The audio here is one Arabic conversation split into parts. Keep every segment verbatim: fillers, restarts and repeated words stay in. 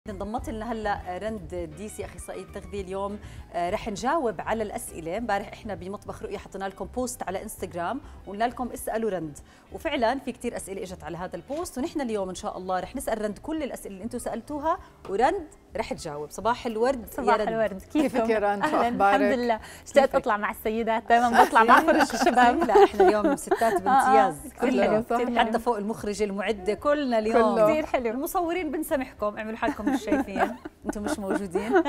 انضمت لنا هلا رند ديسي اخصائيه التغذيه. اليوم رح نجاوب على الاسئله. امبارح احنا بمطبخ رؤيا حطينا لكم بوست على انستغرام وقلنا لكم اسالوا رند، وفعلا في كثير اسئله اجت على هذا البوست، ونحن اليوم ان شاء الله رح نسال رند كل الاسئله اللي انتم سالتوها ورند رح تجاوب. صباح الورد. صباح يا الورد، كيفك يا رند؟ اهلا، اخبارك؟ الحمد لله. اشتقت اطلع مع السيدات، دائما بطلع مع فرش الشباب. لا احنا اليوم ستات بامتياز كثير حلو، كلنا، حتى فوق المخرجه المعده كلنا اليوم كثير حلو. المصورين بنسامحكم، اعملوا حالكم مش شايفين، انتم مش موجودين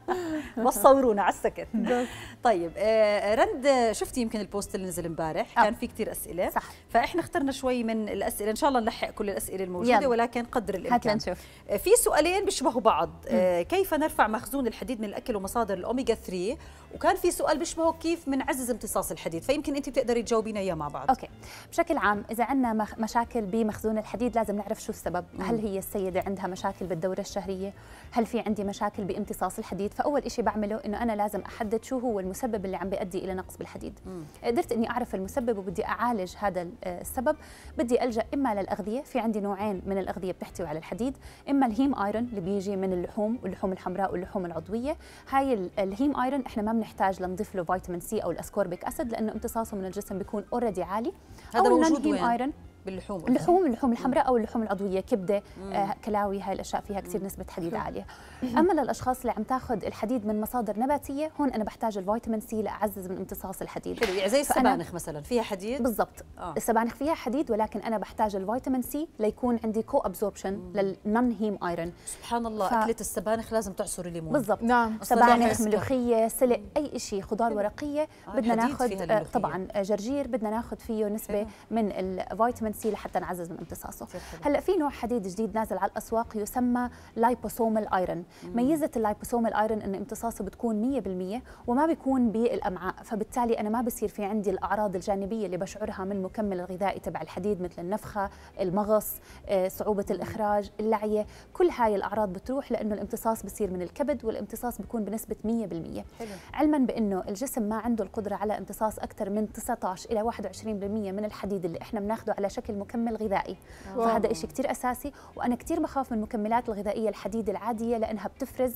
بس صورونا على السكت. طيب آه رند، شفتي يمكن البوست اللي نزل امبارح كان في كثير اسئله، صح. فاحنا اخترنا شوي من الاسئله، ان شاء الله نلحق كل الاسئله الموجوده يلا. ولكن قدر الامكان هات لنشوف. آه في سؤالين بيشبهوا بعض. آه كيف نرفع مخزون الحديد من الاكل ومصادر الاوميجا ثلاثة، وكان في سؤال بيشبهه كيف بنعزز امتصاص الحديد، فيمكن انت بتقدري تجاوبينا اياه مع بعض. اوكي، بشكل عام اذا عندنا مشاكل بمخزون الحديد لازم نعرف شو السبب. مم. هل هي السيده عندها مشاكل بالدوره الشهريه؟ هل في عندي مشاكل بامتصاص الحديد؟ فاول شيء بعمله انه انا لازم احدد شو هو المسبب اللي عم بيؤدي الى نقص بالحديد. مم. قدرت اني اعرف المسبب وبدي اعالج هذا السبب، بدي الجا اما للاغذيه، في عندي نوعين من الاغذيه بتحتوي على الحديد، اما الهيم ايرون اللي بيجي من اللحوم واللحوم الحمراء واللحوم العضويه. هاي الهيم ايرون احنا ما بنحتاج لنضيف له فيتامين سي او الاسكوربيك اسيد لانه امتصاصه من الجسم بيكون اوريدي عالي. هذا موجود وين؟ ايرون باللحوم، اللحوم اللحوم الحمراء او اللحوم العضويه، كبده، آه، كلاوي، هاي الاشياء فيها كثير نسبه حديد عاليه. اما للاشخاص اللي عم تاخذ الحديد من مصادر نباتيه، هون انا بحتاج الفيتامين سي لاعزز من امتصاص الحديد. حلو، يعني زي السبانخ مثلا فيها حديد بالضبط. آه. السبانخ فيها حديد، ولكن انا بحتاج الفيتامين سي ليكون عندي كو ابزوربشن للنون هيم ايرون. سبحان الله. ف... اكله السبانخ لازم تعصري ليمون. بالضبط. نعم. سبانخ، ملوخيه، سلق، اي شيء خضار ورقيه. آه بدنا ناخذ آه طبعا جرجير بدنا ناخذ فيه نسبه حلو. من الفيتامين سي لحتى نعزز من امتصاصه. هلا في نوع حديد جديد نازل على الاسواق يسمى لايبوسومال ايرون. ميزه اللايبوسومال ايرون ان امتصاصه بتكون مية بالمية وما بيكون بالامعاء، فبالتالي انا ما بصير في عندي الاعراض الجانبيه اللي بشعرها من المكمل الغذائي تبع الحديد مثل النفخه، المغص، صعوبه الاخراج، اللعيه. كل هاي الاعراض بتروح لانه الامتصاص بصير من الكبد، والامتصاص بيكون بنسبه مية بالمية. حلو. علما بانه الجسم ما عنده القدره على امتصاص اكثر من تسعة عشر الى واحد وعشرين بالمية من الحديد اللي احنا بناخده على شكل مكمل غذائي. فهذا شيء كثير اساسي، وانا كثير بخاف من المكملات الغذائيه الحديد العاديه لانها بتفرز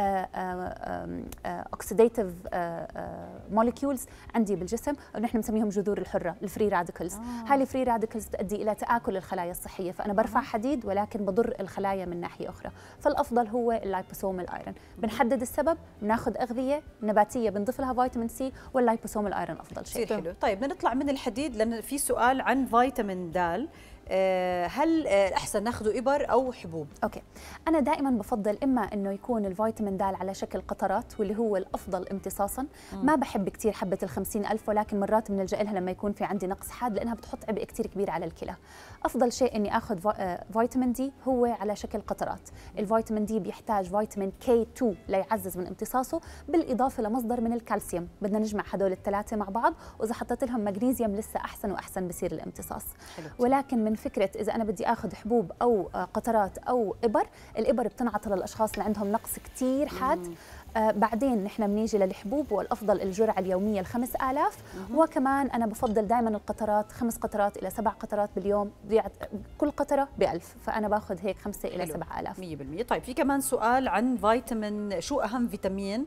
اوكسيديتيف موليكيولز عندي بالجسم، ونحن بنسميهم جذور الحره، الفري راديكلز. آه. هاي الفري راديكلز تؤدي الى تاكل الخلايا الصحيه، فانا برفع حديد ولكن بضر الخلايا من ناحيه اخرى. فالافضل هو اللايبوسومال ايرون. بنحدد السبب، بناخذ اغذيه نباتيه بنضيف لها فيتامين سي، واللايبوسومال ايرون افضل شيء. كثير حلو. طيب بدنا نطلع من الحديد لان في سؤال عن فيتامين د. هل احسن ناخذه ابر او حبوب؟ اوكي، انا دائما بفضل اما انه يكون الفيتامين د على شكل قطرات واللي هو الافضل امتصاصا. مم. ما بحب كثير حبه الخمسين ألف، ولكن مرات بنلجأ لها لما يكون في عندي نقص حاد لانها بتحط عبء كثير كبير على الكلى. افضل شيء اني اخذ فيتامين دي هو على شكل قطرات. الفيتامين دي بيحتاج فيتامين كي اثنين ليعزز من امتصاصه، بالاضافه لمصدر من الكالسيوم. بدنا نجمع هدول الثلاثه مع بعض، واذا حطيت لهم مغنيسيوم لسه احسن واحسن بصير الامتصاص. حلو. ولكن من فكره اذا انا بدي اخذ حبوب او قطرات او ابر، الابر بتنعطى للاشخاص اللي عندهم نقص كثير حاد. آه بعدين نحن بنيجي للحبوب، والافضل الجرعه اليوميه الخمس آلاف. وكمان انا بفضل دائما القطرات، خمس قطرات الى سبع قطرات باليوم، كل قطره بألف، فانا باخذ هيك خمسة الى سبع آلاف. مية بالمية. طيب في كمان سؤال عن فيتامين، شو اهم فيتامين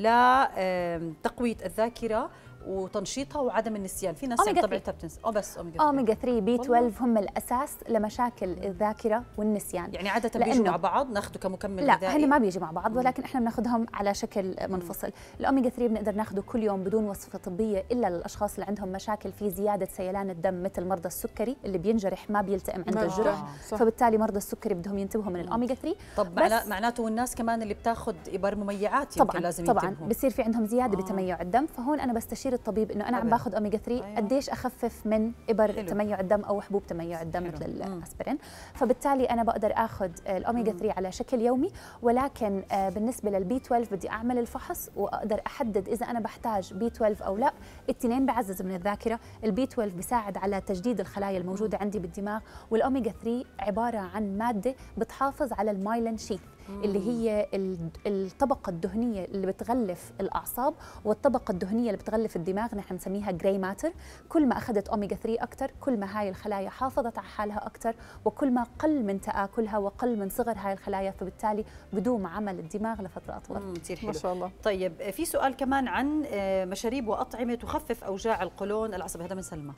لتقويه الذاكره وتنشيطها وعدم النسيان؟ في ناس طبيعتها بتنسى. اه بس اوميجا ثلاثة. اوميجا ثلاثة بي اثني عشر هم الاساس لمشاكل الذاكره والنسيان. يعني عاده بيجوا مع بعض ناخذه كمكمل لا غذائي؟ لا، هن ما بيجي مع بعض، ولكن احنا بناخذهم على شكل منفصل. الاوميجا ثلاثة بنقدر ناخذه كل يوم بدون وصفه طبيه، الا للاشخاص اللي عندهم مشاكل في زياده سيلان الدم مثل مرضى السكري اللي بينجرح ما بيلتئم عنده الجرح. آه. فبالتالي مرضى السكري بدهم ينتبهوا من الاوميجا ثلاثة. طب معناته والناس كمان اللي بتاخذ ابر مميعات طبعا لازم طبعا ينتبهوا. بصير في عندهم زياده آه. بتميع الدم، فهون انا بستشير الطبيب انه انا عم باخذ اوميجا ثلاثة. أيوة. قديش اخفف من ابر حلو. تميع الدم او حبوب تميع الدم حلو. مثل الاسبرين. فبالتالي انا بقدر اخذ الاوميجا ثلاثة على شكل يومي، ولكن بالنسبه للبي اثني عشر بدي اعمل الفحص واقدر احدد اذا انا بحتاج بي اثني عشر او لا. الاثنين بعزز من الذاكره، البي اثني عشر بيساعد على تجديد الخلايا الموجوده عندي بالدماغ، والاوميجا ثلاثة عباره عن ماده بتحافظ على المايلين شيث. اللي هي الطبقه الدهنيه اللي بتغلف الاعصاب والطبقه الدهنيه اللي بتغلف الدماغ، نحن نسميها جراي ماتر. كل ما اخذت اوميجا ثلاثة اكثر كل ما هاي الخلايا حافظت على حالها اكثر، وكل ما قل من تآكلها وقل من صغر هاي الخلايا، فبالتالي بدوم عمل الدماغ لفتره اطول. كثير حلو ما شاء الله. طيب في سؤال كمان عن مشاريب واطعمه تخفف اوجاع القولون العصبي، هذا من سلمى.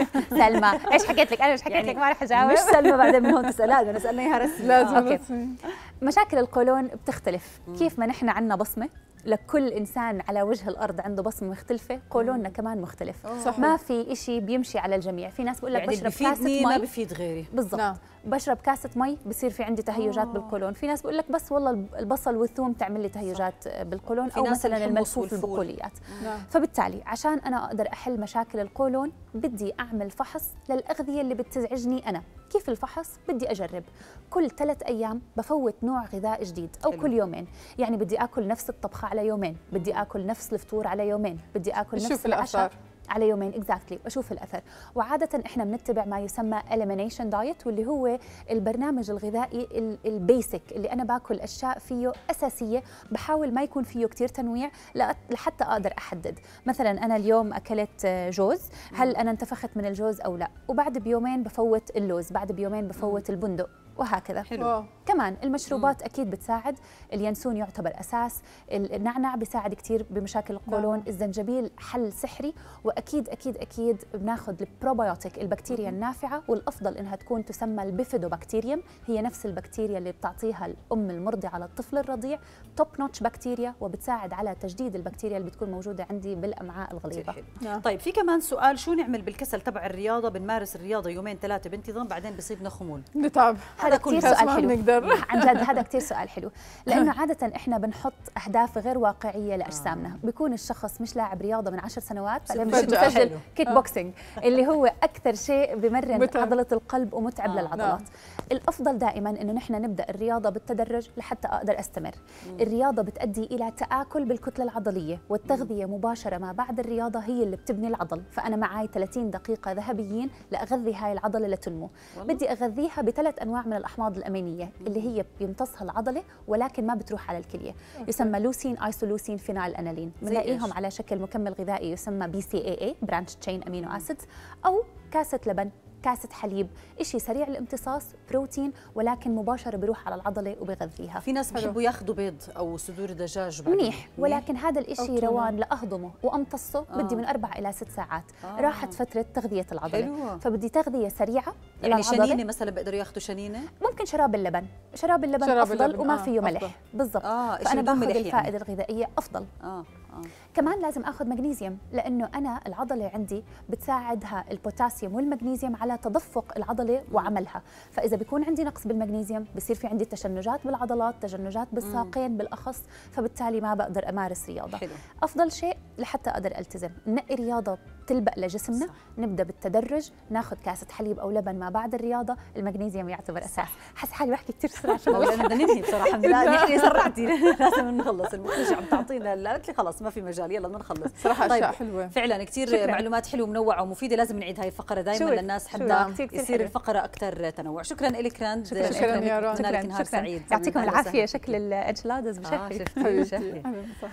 سلمى ايش حكيت لك؟ انا مش حكيت يعني لك ما رح اجاوب. مش سلمى بعدين من هون تسالها، بدنا نسالنا اياها رسمي. لازم آه. رسمي. مشاكل القولون بتختلف. مم. كيف ما نحن عندنا بصمه لكل انسان على وجه الارض عنده بصمه مختلفه، قولوننا كمان مختلف. صحيح. ما في شيء بيمشي على الجميع. في ناس بقول لك يعني بشرب كاسه مي ما بفيد غيري. بالضبط. نعم. بشرب كاسه مي بصير في عندي تهيجات أوه. بالقولون. في ناس بقول لك بس والله البصل والثوم تعمل لي تهيجات صح. بالقولون، او مثلا الملفوف البقوليات. نعم. فبالتالي عشان انا اقدر احل مشاكل القولون بدي اعمل فحص للاغذيه اللي بتزعجني انا. كيف الفحص؟ بدي اجرب كل ثلاث ايام بفوت نوع غذاء جديد، او حلو. كل يومين. يعني بدي اكل نفس الطبخه على يومين، بدي اكل نفس الفطور على يومين، بدي اكل نفس العشاء على يومين. اكزاكتلي اشوف الاثر. وعاده احنا بنتبع ما يسمى elimination diet، واللي هو البرنامج الغذائي البيسك اللي انا باكل اشياء فيه اساسيه، بحاول ما يكون فيه كثير تنويع لحتى اقدر احدد. مثلا انا اليوم اكلت جوز، هل انا انتفخت من الجوز او لا؟ وبعد بيومين بفوت اللوز، بعد بيومين بفوت البندق، وهكذا. حلو. كمان المشروبات مم. اكيد بتساعد. اليانسون يعتبر اساس، النعناع بيساعد كثير بمشاكل القولون، الزنجبيل حل سحري، واكيد اكيد اكيد بناخذ البروبيوتيك البكتيريا النافعه، والافضل انها تكون تسمى البيفيدوبكتيريوم، هي نفس البكتيريا اللي بتعطيها الام المرضعه على الطفل الرضيع، توب نوتش بكتيريا، وبتساعد على تجديد البكتيريا اللي بتكون موجوده عندي بالامعاء الغليظه. نعم. طيب في كمان سؤال، شو نعمل بالكسل تبع الرياضه؟ بنمارس الرياضه يومين ثلاثه بانتظام بعدين بيصيبنا خمول، نتعب. هذا كثير سؤال حلو عن جد، هذا كثير سؤال حلو، لانه عاده احنا بنحط اهداف غير واقعيه لاجسامنا. بيكون الشخص مش لاعب رياضه من عشر سنوات، بعدين مش مسجل كيك بوكسينج اللي هو اكثر شيء بمرن عضله القلب ومتعب آه. للعضلات. الافضل دائما انه نحن نبدا الرياضه بالتدرج لحتى اقدر استمر. مم. الرياضه بتؤدي الى تآكل بالكتله العضليه، والتغذيه مباشره ما بعد الرياضه هي اللي بتبني العضل. فانا معي ثلاثين دقيقه ذهبيين لاغذي هاي العضله لتنمو. والله. بدي اغذيها بثلاث انواع من الاحماض الامينيه اللي هي بيمتصها العضله ولكن ما بتروح على الكليه. أوكي. يسمى لوسين، ايسولوسين، فينايل انالين، بنلاقيهم على شكل مكمل غذائي يسمى بي سي اي اي برانش تشين امينو اسيدز، او كاسه لبن، كاسة حليب، شيء سريع الامتصاص، بروتين ولكن مباشرة بيروح على العضلة وبيغذيها. في ناس بيحبوا ياخذوا بيض أو صدور دجاج بعد منيح، ولكن هذا الشيء روان لأهضمه وأمتصه آه. بدي من أربع إلى ست ساعات. آه. راحت فترة تغذية العضلة. حلوة. فبدي تغذية سريعة. يعني شنينة مثلا بيقدروا ياخذوا شنينة؟ ممكن شراب اللبن، شراب اللبن شراب أفضل اللبن. وما فيه آه. ملح. بالضبط. آه. فأنا باخذ الفائدة يعني. الغذائية أفضل. آه. آه. كمان لازم اخذ مغنيسيوم، لانه انا العضله عندي بتساعدها البوتاسيوم والمغنيسيوم على تدفق العضله وعملها. فاذا بيكون عندي نقص بالمغنيسيوم بصير في عندي تشنجات بالعضلات، تشنجات بالساقين بالاخص، فبالتالي ما بقدر امارس رياضه. حلو. افضل شيء لحتى اقدر التزم نقي رياضه تلبق لجسمنا. صح. نبدا بالتدرج، ناخذ كاسه حليب او لبن ما بعد الرياضه. المغنيسيوم يعتبر اساس. حس حالي بحكي كثير بسرعه شو بدنا ننهي بصراحه. نحن سرعتي لازم نخلص. المخرجه عم تعطينا، قالت لي خلص ما في مجال، يلا بدنا نخلص. صراحه طيب. اشياء حلوه فعلا كثير، معلومات حلوه ومنوعه ومفيده. لازم نعيد هاي الفقره دائما للناس حتى يصير الفقره اكثر تنوع. شكرا لك راند. شكرا, شكرا يا رون. شكرا. يعطيكم العافيه. شكل الانشلادز بشكل. اه